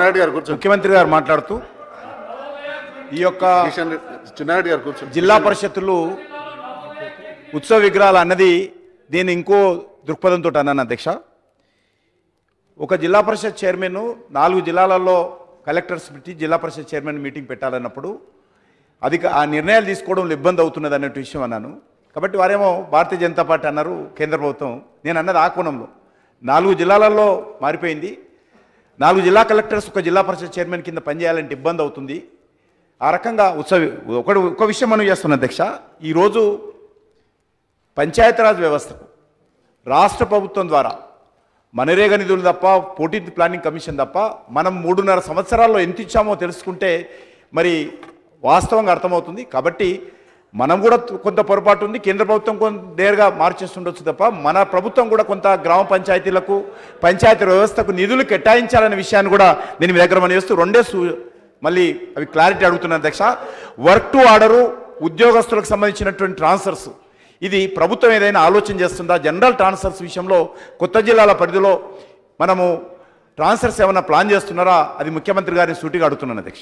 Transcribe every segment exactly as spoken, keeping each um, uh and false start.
చిన్నారెడ్డి గారు కూర్చోండి. ముఖ్యమంత్రి గారు మాట్లాడుతూ ఈ యొక్క చిన్నారెడ్డి గారు కూర్చోండి. జిల్లా పరిషత్తులు ఉత్సవ విగ్రహాలు అన్నది దీని ఇంకో దృక్పథంతో అన్నాను అధ్యక్ష. ఒక జిల్లా పరిషత్ చైర్మన్ నాలుగు జిల్లాలలో కలెక్టర్స్ పెట్టి జిల్లా పరిషత్ చైర్మన్ మీటింగ్ పెట్టాలన్నప్పుడు అది ఆ నిర్ణయాలు తీసుకోవడంలో ఇబ్బంది అవుతున్నది అనే విషయం అన్నాను. కాబట్టి వారేమో భారతీయ జనతా పార్టీ అన్నారు, కేంద్ర ప్రభుత్వం. నేను అన్నది ఆ కోణంలో నాలుగు జిల్లాలలో మారిపోయింది. నాలుగు జిల్లా కలెక్టర్స్ ఒక జిల్లా పరిషత్ చైర్మన్ కింద పనిచేయాలంటే ఇబ్బంది అవుతుంది. ఆ రకంగా ఉత్సవ ఒకటి ఒక విషయం మనం చేస్తున్నాం అధ్యక్ష. ఈరోజు పంచాయతీరాజ్ వ్యవస్థకు రాష్ట్ర ప్రభుత్వం ద్వారా మనరేగా నిధులు తప్ప, పోటీ ప్లానింగ్ కమిషన్ తప్ప మనం మూడున్నర సంవత్సరాల్లో ఎంత ఇచ్చామో తెలుసుకుంటే మరి వాస్తవంగా అర్థమవుతుంది. కాబట్టి మనం కూడా కొంత పొరపాటు ఉంది, కేంద్ర ప్రభుత్వం కొంత నేరుగా మార్చేస్తుండొచ్చు తప్ప మన ప్రభుత్వం కూడా కొంత గ్రామ పంచాయతీలకు పంచాయతీ వ్యవస్థకు నిధులు కేటాయించాలనే విషయాన్ని కూడా నేను మీ దగ్గర మనం చేస్తూ రెండే మళ్ళీ అవి క్లారిటీ అడుగుతున్నాను అధ్యక్ష. వర్క్ టు ఆర్డరు, ఉద్యోగస్తులకు సంబంధించినటువంటి ట్రాన్స్ఫర్స్, ఇది ప్రభుత్వం ఏదైనా ఆలోచన చేస్తుందా? జనరల్ ట్రాన్స్ఫర్స్ విషయంలో కొత్త జిల్లాల పరిధిలో మనము ట్రాన్స్ఫర్స్ ఏమైనా ప్లాన్ చేస్తున్నారా? అది ముఖ్యమంత్రి గారిని సూటిగా అడుగుతున్నాను అధ్యక్ష.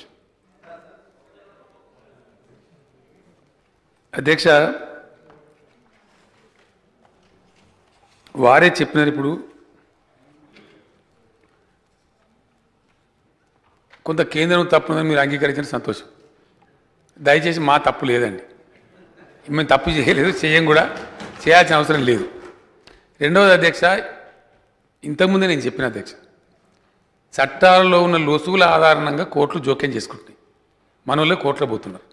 అధ్యక్ష, వారే చెప్పినారు. ఇప్పుడు కొంత కేంద్రం తప్పుందని మీరు అంగీకరించిన సంతోషం. దయచేసి మా తప్పు లేదండి, మేము తప్పు చేయలేదు, చేయం కూడా, చేయాల్సిన అవసరం లేదు. రెండవది అధ్యక్ష, ఇంతకుముందే నేను చెప్పిన అధ్యక్ష, చట్టాలలో ఉన్న లొసుగుల ఆధారంగా కోర్టులు జోక్యం చేసుకుంటున్నాయి. మన వాళ్ళే కోర్టులో పోతున్నారు.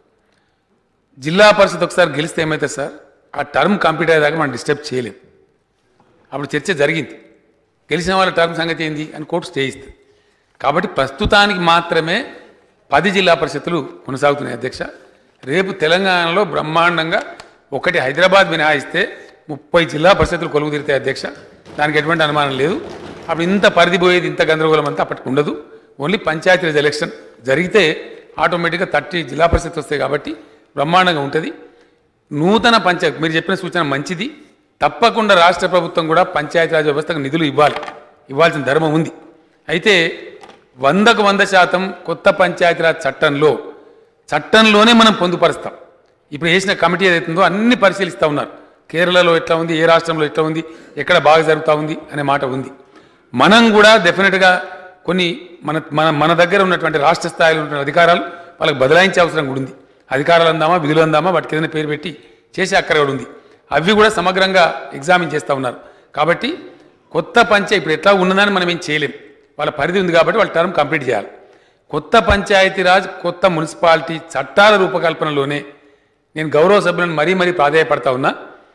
జిల్లా పరిషత్ ఒకసారి గెలిస్తే ఏమైతే సార్, ఆ టర్మ్ కంప్లీట్ అయ్యేదాకా మనం డిస్టర్బ్ చేయలేం. అప్పుడు చర్చ జరిగింది, గెలిచిన వాళ్ళ టర్మ్ సంగతి ఏంది అని కోర్టు స్టే ఇస్తుంది. కాబట్టి ప్రస్తుతానికి మాత్రమే పది జిల్లా పరిషత్తులు కొనసాగుతున్నాయి అధ్యక్ష. రేపు తెలంగాణలో బ్రహ్మాండంగా ఒకటి హైదరాబాద్ మినహాయిస్తే ముప్పై జిల్లా పరిషత్తులు కొలువు తీరుతాయి అధ్యక్ష. దానికి ఎటువంటి అనుమానం లేదు. అప్పుడు ఇంత పరిధి పోయేది, ఇంత గందరగోళం అంతా అప్పటికి ఉండదు. ఓన్లీ పంచాయతీరాజ్ ఎలక్షన్ జరిగితే ఆటోమేటిక్గా థర్టీ జిల్లా పరిషత్ వస్తాయి కాబట్టి బ్రహ్మాండంగా ఉంటుంది. నూతన పంచాయతీ మీరు చెప్పిన సూచన మంచిది. తప్పకుండా రాష్ట్ర ప్రభుత్వం కూడా పంచాయతీరాజ్ వ్యవస్థకు నిధులు ఇవ్వాలి, ఇవ్వాల్సిన ధర్మం ఉంది. అయితే వందకు వంద శాతం కొత్త పంచాయతీరాజ్ చట్టంలో చట్టంలోనే మనం పొందుపరుస్తాం. ఇప్పుడు వేసిన కమిటీ ఏదైతుందో అన్ని పరిశీలిస్తూ ఉన్నారు. కేరళలో ఎట్లా ఉంది, ఏ రాష్ట్రంలో ఎట్లా ఉంది, ఎక్కడ బాగా జరుగుతూ ఉంది అనే మాట ఉంది. మనం కూడా డెఫినెట్గా కొన్ని మన మన మన దగ్గర ఉన్నటువంటి రాష్ట్ర స్థాయిలో ఉన్న అధికారాలు వాళ్ళకి బదలాయించే అవసరం కూడా ఉంది. అధికారాలు అందామా, విధులు అందామా, వాటికి ఏదైనా పేరు పెట్టి చేసే అక్కర కూడా ఉంది. అవి కూడా సమగ్రంగా ఎగ్జామిన్ చేస్తూ ఉన్నారు. కాబట్టి కొత్త పంచాయతీ ఇప్పుడు ఎట్లా ఉన్నదని మనం ఏం చేయలేం. వాళ్ళ పరిధి ఉంది కాబట్టి వాళ్ళ టర్మ్ కంప్లీట్ చేయాలి. కొత్త పంచాయతీరాజ్, కొత్త మున్సిపాలిటీ చట్టాల రూపకల్పనలోనే నేను గౌరవ సభ్యులను మరీ మరీ ప్రాధాన్యపడతా ఉన్నా.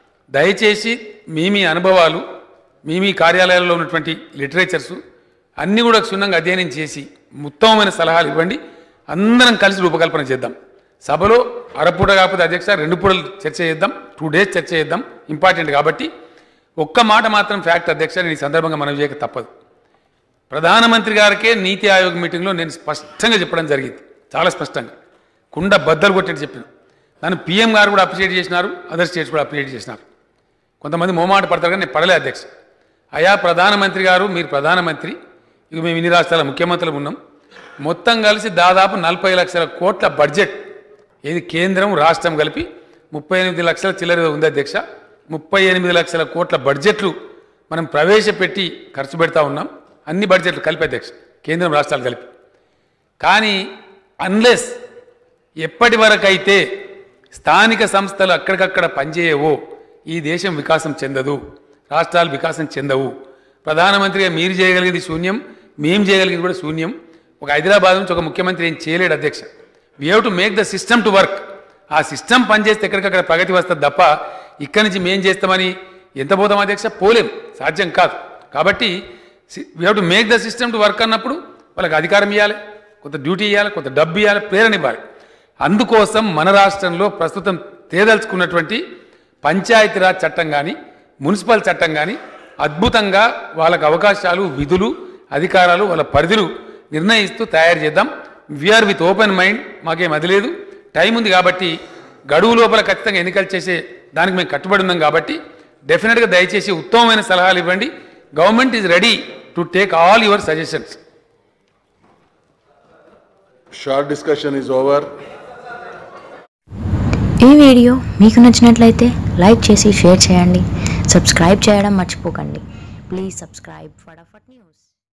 దయచేసి మీ మీ అనుభవాలు, మీ మీ కార్యాలయాల్లో ఉన్నటువంటి లిటరేచర్సు అన్నీ కూడా క్షుణ్ణంగా అధ్యయనం చేసి ఉత్తమమైన సలహాలు ఇవ్వండి. అందరం కలిసి రూపకల్పన చేద్దాం. సభలో అరపూట కాకపోతే అధ్యక్ష రెండు పూటలు చర్చ చేద్దాం, టూ డేస్ చర్చ చేద్దాం, ఇంపార్టెంట్ కాబట్టి. ఒక్క మాట మాత్రం ఫ్యాక్ట్ అధ్యక్ష, నేను ఈ సందర్భంగా మనం చేయక తప్పదు. ప్రధానమంత్రి గారికే నీతి ఆయోగ్ మీటింగ్లో నేను స్పష్టంగా చెప్పడం జరిగింది, చాలా స్పష్టంగా కుండ బద్దలు కొట్టేట్టు చెప్పిన. దాన్ని పీఎం గారు కూడా అప్రిషియేట్ చేసినారు, అదర్ స్టేట్స్ కూడా అప్రిషియేట్ చేసినారు. కొంతమంది మోమాట పడతారు కానీ నేను పడలే అధ్యక్ష. అయా ప్రధానమంత్రి గారు, మీరు ప్రధానమంత్రి, ఇక మేము ఇన్ని రాష్ట్రాల ముఖ్యమంత్రులు ఉన్నాం, మొత్తం కలిసి దాదాపు నలభై లక్షల కోట్ల బడ్జెట్, ఏది కేంద్రం రాష్ట్రం కలిపి ముప్పై ఎనిమిది లక్షల చిల్లర ఉంది అధ్యక్ష. ముప్పై ఎనిమిది లక్షల కోట్ల బడ్జెట్లు మనం ప్రవేశపెట్టి ఖర్చు పెడతా ఉన్నాం, అన్ని బడ్జెట్లు కలిపి అధ్యక్ష, కేంద్రం రాష్ట్రాలు కలిపి. కానీ అన్లెస్ ఎప్పటి వరకైతే స్థానిక సంస్థలు అక్కడికక్కడ పనిచేయవో ఈ దేశం వికాసం చెందదు, రాష్ట్రాలు వికాసం చెందవు. ప్రధానమంత్రిగా మీరు చేయగలిగింది శూన్యం, మేము చేయగలిగింది కూడా శూన్యం. ఒక హైదరాబాద్ నుంచి ఒక ముఖ్యమంత్రి ఏం చేయలేడు అధ్యక్ష. We have to make the system to work. ఆ సిస్టమ్ పనిచేస్తే ఎక్కడికక్కడ ప్రగతి వస్తుంది తప్ప ఇక్కడి నుంచి మేం చేస్తామని ఎంత పోతాం అధ్యక్ష, పోలేం, సాధ్యం కాదు. కాబట్టి we have to make the system to work అన్నప్పుడు వాళ్ళకి అధికారం ఇవ్వాలి, కొంత డ్యూటీ ఇవ్వాలి, కొంత డబ్బు ఇవ్వాలి, ప్రేరణ ఇవ్వాలి. అందుకోసం మన రాష్ట్రంలో ప్రస్తుతం తేదలుచుకున్నటువంటి పంచాయతీరాజ్ చట్టం కానీ మున్సిపల్ చట్టం కానీ అద్భుతంగా వాళ్ళకు అవకాశాలు, విధులు, అధికారాలు, వాళ్ళ పరిధులు నిర్ణయిస్తూ తయారు చేద్దాం. వీఆర్ విత్ ఓపెన్ మైండ్, మాకేం అది లేదు, టైం ఉంది కాబట్టి గడువు లోపల ఖచ్చితంగా ఎన్నికలు చేసే దానికి మేము కట్టుబడి ఉన్నాం కాబట్టి డెఫినెట్గా దయచేసి ఉత్తమమైన సలహాలు ఇవ్వండి. Government is ready to take all your suggestions. Short discussion is over. ఈ వీడియో మీకు నచ్చినట్లయితే లైక్ చేసి షేర్ చేయండి. సబ్స్క్రైబ్ చేయడం మర్చిపోకండి. Please subscribe Fatafat news.